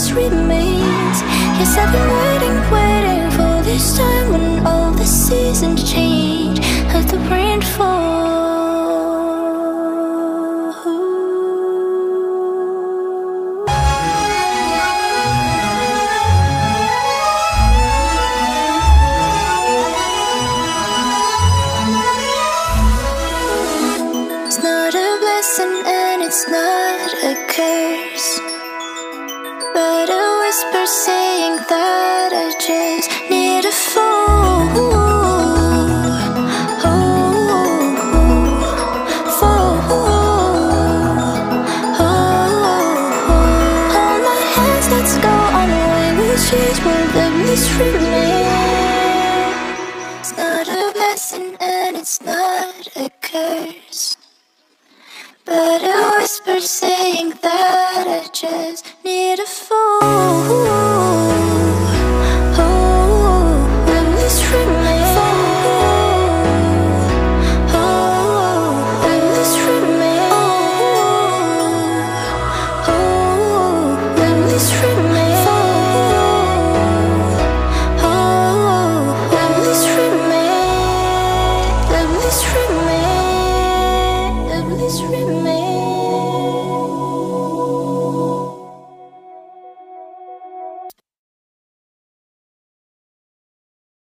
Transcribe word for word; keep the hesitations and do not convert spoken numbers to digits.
memories remains. Yes, I've been waiting, waiting for this time when all the seasons change. Let the rain fall. It's not a blessing and it's not a curse, but a whisper saying that I just need a fall. Hold my hands, let's go on away. We'll change where the memories remain. It's not a blessing and it's not a curse, but a whisper saying that I just need a fall. Memories remain. Memories remain. Memories remain.